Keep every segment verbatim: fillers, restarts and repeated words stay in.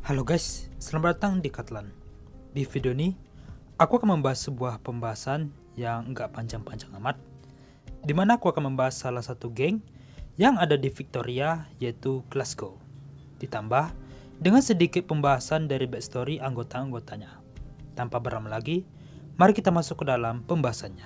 Halo guys, selamat datang di Katlan. Di video ini, aku akan membahas sebuah pembahasan yang enggak panjang-panjang amat, dimana aku akan membahas salah satu geng yang ada di Victoria, yaitu Glasgow. Ditambah dengan sedikit pembahasan dari backstory anggota-anggotanya. Tanpa berlama lagi, mari kita masuk ke dalam pembahasannya.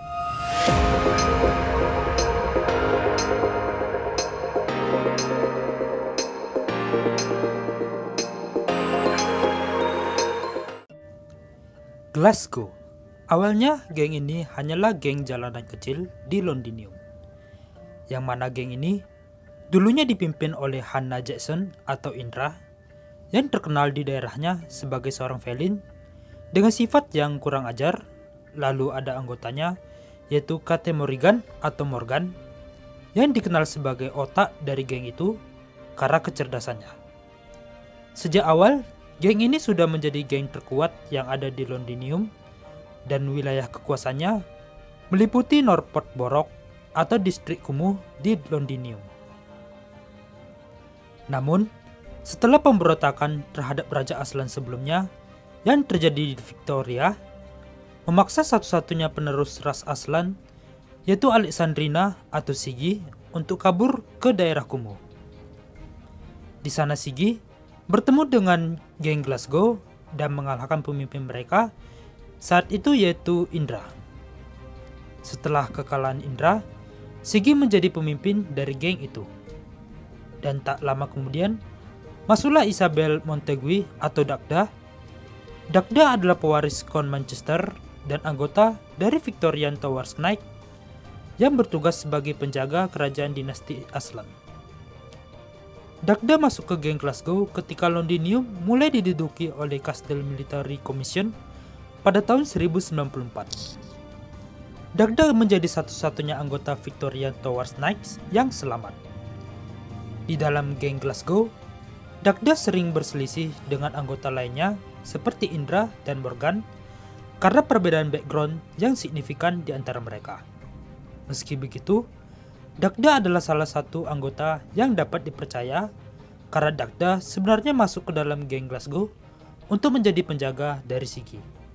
Glasgow. Awalnya geng ini hanyalah geng jalanan kecil di Londinium. Yang mana geng ini dulunya dipimpin oleh Hannah Jackson atau Indra, yang terkenal di daerahnya sebagai seorang felin dengan sifat yang kurang ajar. Lalu ada anggotanya yaitu Kate Morrigan atau Morgan, yang dikenal sebagai otak dari geng itu karena kecerdasannya. Sejak awal, geng ini sudah menjadi geng terkuat yang ada di Londinium, dan wilayah kekuasaannya meliputi Norport Borough atau distrik kumuh di Londinium. Namun, setelah pemberontakan terhadap Raja Aslan sebelumnya yang terjadi di Victoria, memaksa satu-satunya penerus ras Aslan, yaitu Alexandrina atau Siggy, untuk kabur ke daerah kumuh. Di sana Siggy bertemu dengan geng Glasgow dan mengalahkan pemimpin mereka saat itu, yaitu Indra. Setelah kekalahan Indra, Siggy menjadi pemimpin dari geng itu. Dan tak lama kemudian, masuklah Isabel Montague atau Dagda. Dagda adalah pewaris Count Manchester dan anggota dari Victorian Towers Knight yang bertugas sebagai penjaga kerajaan dinasti Aslan. Dagda masuk ke geng Glasgow ketika Londinium mulai diduduki oleh Castle Military Commission pada tahun seribu sembilan puluh empat. Dagda menjadi satu-satunya anggota Victorian Towers Knights yang selamat. Di dalam geng Glasgow, Dagda sering berselisih dengan anggota lainnya seperti Indra dan Morgan karena perbedaan background yang signifikan di antara mereka. Meski begitu, Dagda adalah salah satu anggota yang dapat dipercaya karena Dagda sebenarnya masuk ke dalam geng Glasgow untuk menjadi penjaga dari Siggy.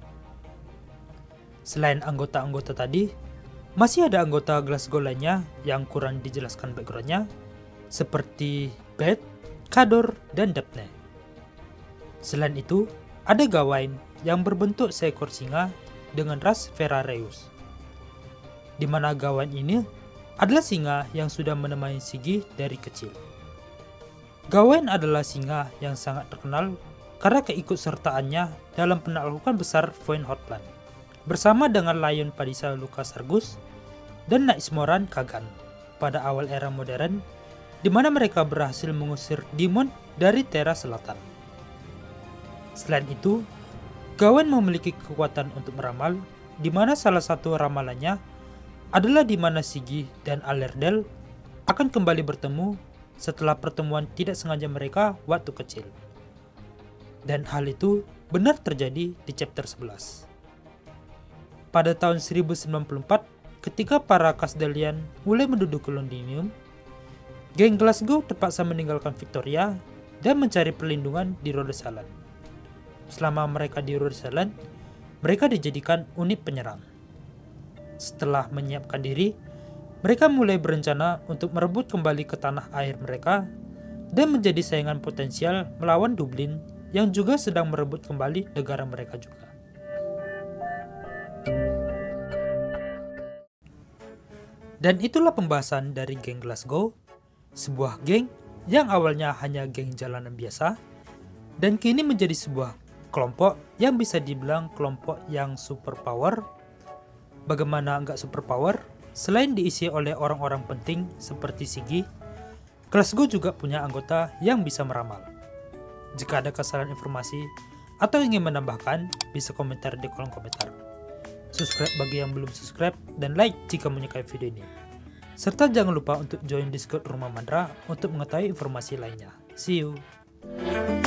Selain anggota-anggota tadi, masih ada anggota Glasgow lainnya yang kurang dijelaskan backgroundnya, seperti Beth, Cador, dan Daphne. Selain itu, ada Gawain yang berbentuk seekor singa dengan ras Ferrareus, di mana Gawain ini adalah singa yang sudah menemani Siggy dari kecil. Gawain adalah singa yang sangat terkenal karena keikutsertaannya dalam penaklukan besar Foin Hotland bersama dengan Lion Padisa Lucas Argus dan Naismoran Kagan pada awal era modern, di mana mereka berhasil mengusir demon dari Terra Selatan. Selain itu, Gawain memiliki kekuatan untuk meramal, di mana salah satu ramalannya adalah di mana Siggy dan Alerdel akan kembali bertemu setelah pertemuan tidak sengaja mereka waktu kecil. Dan hal itu benar terjadi di chapter sebelas. Pada tahun seribu sembilan puluh empat, ketika para Casdelian mulai menduduki Londinium, geng Glasgow terpaksa meninggalkan Victoria dan mencari perlindungan di Rhodes Island. Selama mereka di Rhodes Island, mereka dijadikan unit penyerang. Setelah menyiapkan diri, mereka mulai berencana untuk merebut kembali ke tanah air mereka dan menjadi saingan potensial melawan Dublin yang juga sedang merebut kembali negara mereka juga. Dan itulah pembahasan dari geng Glasgow, sebuah geng yang awalnya hanya geng jalanan biasa dan kini menjadi sebuah kelompok yang bisa dibilang kelompok yang superpower. Bagaimana enggak superpower? Selain diisi oleh orang-orang penting seperti Siggy, Glasgow juga punya anggota yang bisa meramal. Jika ada kesalahan informasi atau ingin menambahkan, bisa komentar di kolom komentar. Subscribe bagi yang belum subscribe dan like jika menyukai video ini. Serta jangan lupa untuk join Discord Rumah Mandra untuk mengetahui informasi lainnya. See you!